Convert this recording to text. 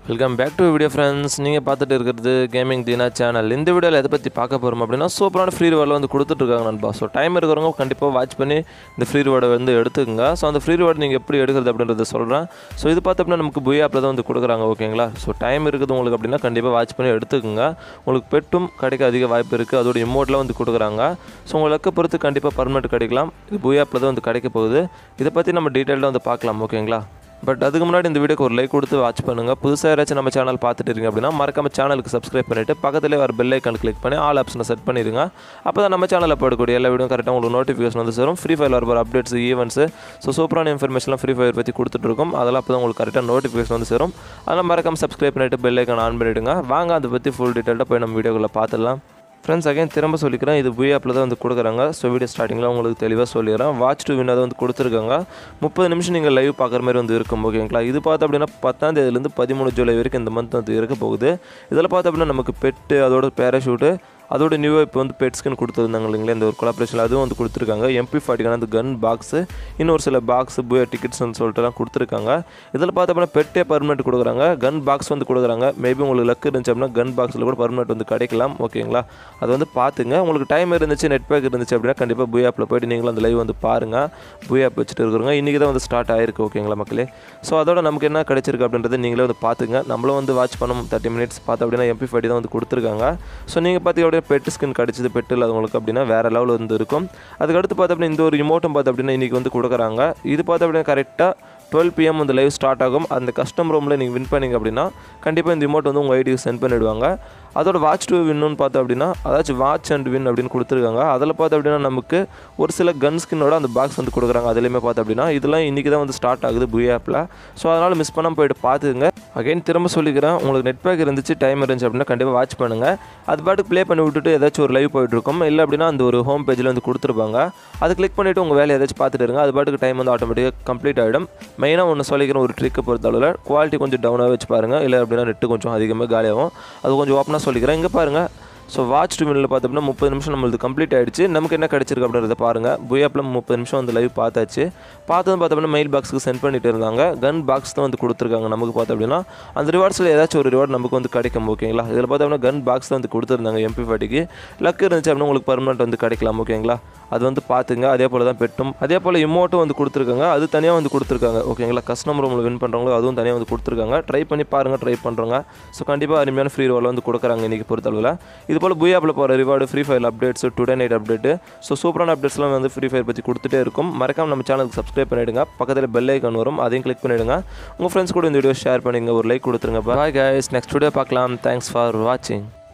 Welcome back to video friends. நீங்கள் பார்த்துட்டு இருக்கிறது கேமிங் தீனா சேனல். இந்த வீடியோவில் எதை பற்றி பார்க்க போகிறோம் அப்படின்னா, சூப்பரான ஃப்ரீ ரிவார்டில் வந்து கொடுத்துட்ருக்காங்க நண்பா. ஸோ டைம் இருக்கிறவங்க கண்டிப்பாக வாட்ச் பண்ணி இந்த ஃப்ரீ ரிவார்டை வந்து எடுத்துக்கங்க. ஸோ அந்த ஃப்ரீ ரிவார்டு நீங்கள் எப்படி எடுக்கிறது அப்படின்றத சொல்கிறேன். ஸோ இது பார்த்தோம்னா நமக்கு புய் ஆப்பில் தான் வந்து கொடுக்குறாங்க, ஓகேங்களா. ஸோ டைம் இருக்குது உங்களுக்கு அப்படின்னா கண்டிப்பாக வாட்ச் பண்ணி எடுத்துக்கோங்க. உங்களுக்கு பெட்டும் கிடைக்க அதிக வாய்ப்பு இருக்குது. அதோட இமோட்டில் வந்து கொடுக்குறாங்க. ஸோ உங்களுக்கு பொறுத்து கண்டிப்பாக பர்மனெண்ட் கிடைக்கலாம். இது புய் ஆப்பில் தான் வந்து கிடைக்க போகுது. இதை பற்றி நம்ம டீட்டெயிலாக வந்து பார்க்கலாம், ஓகேங்களா. பட் அதுக்கு முன்னாடி இந்த வீடியோக்கு ஒரு லைக் கொடுத்து வாட்ச் பண்ணுங்கள். புதுசாக யாராச்சும் நம்ம சேனல் பார்த்துட்டு இருக்கீங்க அப்படின்னா மறக்காம சேனலுக்கு சப்ஸ்கிரைப் பண்ணிவிட்டு பக்கத்துலேயே வர பெல் ஐக்கான் கிளிக் பண்ணி ஆல் ஆப்ஷனை செட் பண்ணிடுங்க. அப்போ தான் நம்ம சேனலில் போடக்கூடிய எல்லா வீடியோ கரெக்டாக உங்களுக்கு நோட்டிஃபிகேஷன் வந்து சேரும். ஃப்ரீ ஃபயர் வர அப்டேட்ஸ், ஈவெண்ட்ஸு, ஸோ சூப்பரான இன்ஃபர்மேஷன்லாம் ஃப்ரீ ஃபயர் பற்றி கொடுத்துட்ருக்கோம். அதெல்லாம் அப்போ தான் உங்களுக்கு கரெக்டாக நோட்டிஃபிகேஷன் வந்து சேரும். அதெல்லாம் மறக்காம சப்ஸ்கிரைப் பண்ணிவிட்டு பெல் ஐக்கான் ஆன் பண்ணிவிடுங்க. வாங்க அதை பற்றி ஃபுல் டீட்டெயிலாக போய் நம்ம வீடியோக்குள்ளே பார்த்துடலாம். ஃப்ரெண்ட்ஸ், அகைன் திரும்ப சொல்லிக்கிறேன், இது புய் ஆப்பில் தான் வந்து கொடுக்குறாங்க. ஸோ வீடியோ ஸ்டார்டிங்கில் உங்களுக்கு தெளிவாக சொல்லிடுறேன். வாட்ச் டு வின் அதை வந்து கொடுத்துருக்காங்க. 30 நிமிஷம் நீங்கள் லைவ் பார்க்குற மாதிரி வந்து இருக்கும், ஓகேங்களா. இது பார்த்து அப்படின்னா 10ஆம் தேதியிலேருந்து 13 ஜூலை வரைக்கும் இந்த மந்த் வந்து இருக்க போகுது. இதில் பார்த்து அப்படின்னா நமக்கு பெட்டு, அதோட பேராஷூட்டு, அதோட நியூவாக இப்போ வந்து பெட் ஸ்கின் கொடுத்துருந்தாங்க இல்லைங்களா, இந்த ஒரு கொலாபரேஷன் அதுவும் வந்து கொடுத்துருக்காங்க. MP40 அந்த கன் பாக்ஸு, இன்னொரு சில பாக்ஸு, புய் டிக்கெட்ஸ்னு சொல்லிட்டுலாம் கொடுத்துருக்காங்க. இதில் பார்த்து அப்படின்னா பெட்டே பர்மனெண்ட் கொடுக்குறாங்க, கன் பாக்ஸ் வந்து கொடுக்குறாங்க. மேபி உங்களுக்கு லக் இருந்துச்சு அப்படின்னா கன் பாக்ஸில் கூட பர்மனெண்ட் வந்து கிடைக்கலாம், ஓகேங்களா. அது வந்து பார்த்துங்க. உங்களுக்கு டைம் இருந்துச்சு, நெட் பேக் இருந்துச்சு அப்படின்னா கண்டிப்பாக புய் ஆப்பில் போய்ட்டு நீங்களும் அந்த லைவ் வந்து பாருங்கள். புய் ஆப் வச்சுட்டு இருக்கிறவங்க இன்றைக்கி தான் வந்து ஸ்டார்ட் ஆகிருக்கு, ஓகேங்களா மக்களே. ஸோ அதோட நமக்கு என்ன கிடைச்சிருக்கு அப்படின்றது நீங்களே வந்து பார்த்துங்க. நம்மளும் வந்து வாட்ச் பண்ணோம் 30 மினிட்ஸ் பார்த்து அப்படின்னா MP40 தான் வந்து கொடுத்துருக்காங்க. ஸோ நீங்கள் பார்த்து பெட் ஸ்கின் கிடச்சிது, பெட் இல்லாதவங்களுக்கு அப்படின்னா வேறு லெவலில் வந்து இருக்கும். அதுக்கடுத்து பார்த்து அப்படின்னா இந்த ஒரு இமோட்டும் பார்த்து அப்படின்னா இன்றைக்கி வந்து கொடுக்குறாங்க. இது பார்த்து அப்படின்னா கரெக்டாக 12 PM அந்த லைவ் ஸ்டார்ட் ஆகும். அந்த கஸ்டம் ரூமில் நீங்கள் வின் பண்ணிங்க அப்படின்னா கண்டிப்பாக இந்த இமோட் வந்து உங்கள் ஐடிக்கு சென்ட் பண்ணிவிடுவாங்க. அதோட வாட்ச் டு வின்னு பார்த்தோம் அப்படின்னா அதாச்சும் வாட்ச் அண்ட் வின் அப்படின்னு கொடுத்துருக்காங்க. அதில் பார்த்து அப்படின்னா நமக்கு ஒரு சில கன் ஸ்கின்னோட அந்த பாக்ஸ் வந்து கொடுக்குறாங்க. அதுலேயுமே பார்த்து அப்படின்னா இதெல்லாம் இன்றைக்கி தான் வந்து ஸ்டார்ட் ஆகுது புய் ஆப்பில். ஸோ அதனால் மிஸ் பண்ணாமல் போய்ட்டு பார்த்துக்குங்க. அகைன் திரும்ப சொல்லிக்கிறேன், உங்களுக்கு நெட் பேக் இருந்துச்சு, டைம் இருந்துச்சு அப்படின்னா கண்டிப்பாக வாட்ச் பண்ணுங்கள். அது பாட்டுக்கு ப்ளே பண்ணி விட்டுட்டு ஏதாச்சும் ஒரு லைவ் போய்ட்டுருக்கும். இல்லை அப்படின்னா அந்த ஒரு ஹோம் பேஜில் வந்து கொடுத்துருப்பாங்க. அது கிளிக் பண்ணிவிட்டு உங்கள் வேலையை ஏதாச்சும் பார்த்துட்டு இருங்க. அது பாட்டுக்கு டைம் வந்து ஆட்டோமேட்டிக்காக கம்ப்ளீட் ஆகிடும். மெயினாக ஒன்று சொல்லிக்கிறேன், ஒரு ட்ரிக்கை பொறுத்தளவில் குவாலிட்டி கொஞ்சம் டவுனாக வச்சு பாருங்கள். இல்லை அப்படின்னா நெட்டு கொஞ்சம் அதிகமாக காலியாகும். அது கொஞ்சம் ஓப்பனாக சொல்லிக்கிறேன். இங்கே பாருங்கள். ஸோ வாட்ச் டு வின்னில் பார்த்தோம்னா 30 நிமிஷம் நம்மளுக்கு கம்ப்ளீட் ஆகிடுச்சு. நமக்கு என்ன கிடச்சிருக்கு அப்படின்றத பாருங்கள். புய் ஆப்பில் 30 நிமிஷம் வந்து லைவ் பார்த்தாச்சு. பார்த்தோம்னா மெயில் பாக்ஸுக்கு சென்ட் பண்ணிட்டு இருந்தாங்க. கன் பாக்ஸ் தான் வந்து கொடுத்துருக்காங்க. நமக்கு பார்த்தோம் அப்படின்னா அந்த ரிவார்ட்ஸில் ஏதாச்சும் ஒரு ரிவார்டு நமக்கு வந்து கிடைக்கும், ஓகேங்களா. இதில் பார்த்தோம்னா கன் பாக்ஸ் தான் வந்து கொடுத்துருந்தாங்க. MP40க்கு லக் இருந்துச்சு அப்படின்னா உங்களுக்கு பர்மனெண்ட் வந்து கிடைக்கலாம், ஓகேங்களா. அது வந்து பார்த்துங்க. அதே போல் தான் பெட்டும், அதே போல் இமோட்டும் வந்து கொடுத்துருக்காங்க. அது தனியாக வந்து கொடுத்துருக்காங்க, ஓகேங்களா. கஸ்டம் ரூமில் வின் பண்ணுறவங்களும் அதுவும் தனியாக வந்து கொடுத்துருக்காங்க. ட்ரை பண்ணி பாருங்கள், ட்ரை பண்ணுறவங்க. ஸோ கண்டிப்பாக அருமையான ஃப்ரீ ரிவார்டு வந்து கொடுக்குறாங்க இன்றைக்கி பொறுத்தளவில். இது போல் புய் ஆப்பில் போகிற reward, free fire updates, today night update, so சூப்பரான அப்டேட்ஸ்லாம் வந்து ஃப்ரீ ஃபயர் பற்றி கொடுத்துட்டே இருக்கும். மறக்காம நம்ம சேனலுக்கு சப்ஸ்கிரைப் பண்ணிவிடுங்க. பக்கத்தில் பெல் ஐக்கான் வரும், அதையும் கிளிக் பண்ணிவிடுங்க. உங்கள் ஃப்ரெண்ட்ஸ் கூட இந்த வீடியோ ஷேர் பண்ணிங்க, ஒரு லைக் கொடுத்துருங்க. பாய் கைஸ், நெக்ஸ்ட் வீடியோ பார்க்கலாம். தேங்க்ஸ் ஃபார் வாட்சிங்.